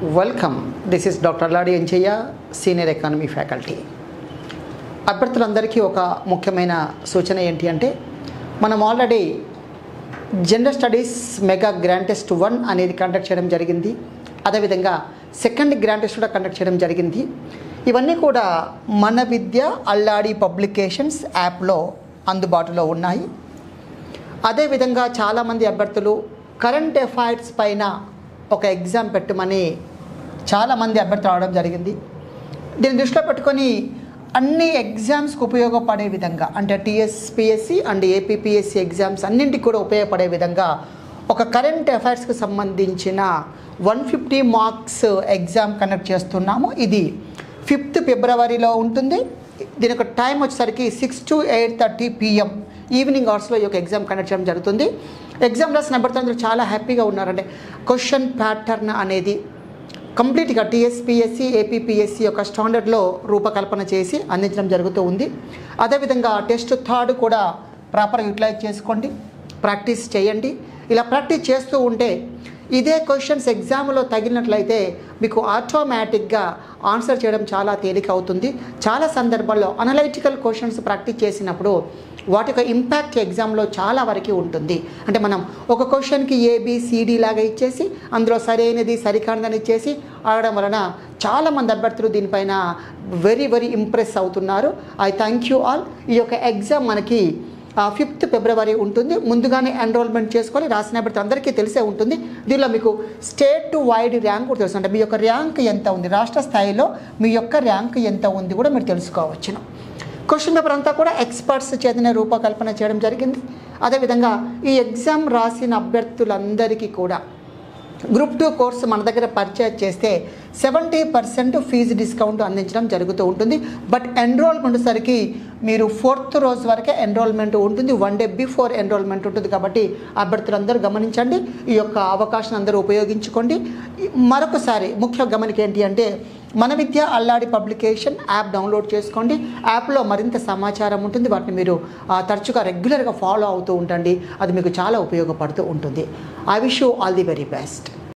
Welcome. This is doctor Alladi Enchaiah, senior economy faculty. అభ్యర్థులందరికీ ఒక ముఖ్యమైన సూచన ఏంటి అంటే, మనం already general studies mega grand test 1 అనేది కండక్ట్ చేయడం జరిగింది. అదేవిధంగా సెకండ్ గ్రాండ్ టెస్ట్ కూడా కండక్ట్ చేయడం జరిగింది. ఇవన్నీ కూడా మన విద్య అల్లాడి పబ్లికేషన్స్ యాప్లో అందుబాటులో ఉన్నాయి. అదేవిధంగా చాలామంది అభ్యర్థులు కరెంట్ అఫైర్స్ పైన ఒక ఎగ్జామ్ పెట్టమని చాలామంది అభ్యర్థులు రావడం జరిగింది. దీన్ని దృష్టిలో పెట్టుకొని అన్ని ఎగ్జామ్స్కి ఉపయోగపడే విధంగా, అంటే టీఎస్పీఎస్సీ అండ్ ఏపీపీఎస్సీ ఎగ్జామ్స్ అన్నింటికి కూడా ఉపయోగపడే విధంగా ఒక కరెంట్ అఫైర్స్కి సంబంధించిన 150 మార్క్స్ ఎగ్జామ్ కండక్ట్ చేస్తున్నాము. ఇది 5th ఫిబ్రవరిలో ఉంటుంది. దీని యొక్క టైం వచ్చేసరికి 6 to 8:30 PM ఈవినింగ్ అవర్స్లో ఈ యొక్క ఎగ్జామ్ కండక్ట్ చేయడం జరుగుతుంది. ఎగ్జామ్ రాసిన అభ్యర్థులందరూ చాలా హ్యాపీగా ఉన్నారంటే క్వశ్చన్ ప్యాటర్న్ అనేది కంప్లీట్గా టీఎస్పీఎస్సీ ఏపీపీఎస్సీ యొక్క స్టాండర్డ్లో రూపకల్పన చేసి అందించడం జరుగుతూ ఉంది. అదేవిధంగా టెస్ట్ 3 కూడా ప్రాపర్గా యూటిలైజ్ చేసుకోండి, ప్రాక్టీస్ చేయండి. ఇలా ప్రాక్టీస్ చేస్తూ ఉంటే ఇదే క్వశ్చన్స్ ఎగ్జామ్లో తగిలినట్లయితే మీకు ఆటోమేటిక్గా ఆన్సర్ చేయడం చాలా తేలిక అవుతుంది. చాలా సందర్భాల్లో అనలైటికల్ క్వశ్చన్స్ ప్రాక్టీస్ చేసినప్పుడు వాటి యొక్క ఇంపాక్ట్ ఎగ్జామ్లో చాలా వరకు ఉంటుంది. అంటే మనం ఒక క్వశ్చన్కి ఏబిసిడి లాగా ఇచ్చేసి అందులో సరైనది సరికానిదని ఇచ్చేసి ఆడడం వలన చాలామంది అభ్యర్థులు దీనిపైన వెరీ ఇంప్రెస్ అవుతున్నారు. I thank you all. ఈ యొక్క ఎగ్జామ్ మనకి 5th ఫిబ్రవరి ఉంటుంది. ముందుగానే ఎన్రోల్మెంట్ చేసుకొని రాసిన అభ్యర్థి అందరికీ తెలిసే ఉంటుంది. దీనిలో మీకు స్టేట్ వైడ్ ర్యాంక్ కూడా తెలుసు. అంటే మీ యొక్క ర్యాంక్ ఎంత ఉంది, రాష్ట్ర స్థాయిలో మీ యొక్క ర్యాంక్ ఎంత ఉంది కూడా మీరు తెలుసుకోవచ్చును. క్వశ్చన్ పేపర్ అంతా కూడా ఎక్స్పర్ట్స్ చేతనే రూపకల్పన చేయడం జరిగింది. అదేవిధంగా ఈ ఎగ్జామ్ రాసిన అభ్యర్థులందరికీ కూడా గ్రూప్ 2 కోర్సు మన దగ్గర పర్చేజ్ చేస్తే 70% ఫీజు డిస్కౌంట్ అందించడం జరుగుతూ ఉంటుంది. బట్ ఎన్రోల్మెంట్ సరికి మీరు 4th రోజు వరకే ఎన్రోల్మెంట్ ఉంటుంది. 1 day బిఫోర్ ఎన్రోల్మెంట్ ఉంటుంది. కాబట్టి అభ్యర్థులందరూ గమనించండి, ఈ యొక్క అవకాశం అందరూ ఉపయోగించుకోండి. మరొకసారి ముఖ్య గమనిక ఏంటి అంటే, మన Vidya Alladi publication app download చేసుకోండి. యాప్లో మరింత సమాచారం ఉంటుంది. వాటిని మీరు తరచుగా రెగ్యులర్గా ఫాలో అవుతూ ఉండండి. అది మీకు చాలా ఉపయోగపడుతూ ఉంటుంది. I wish you all the very best.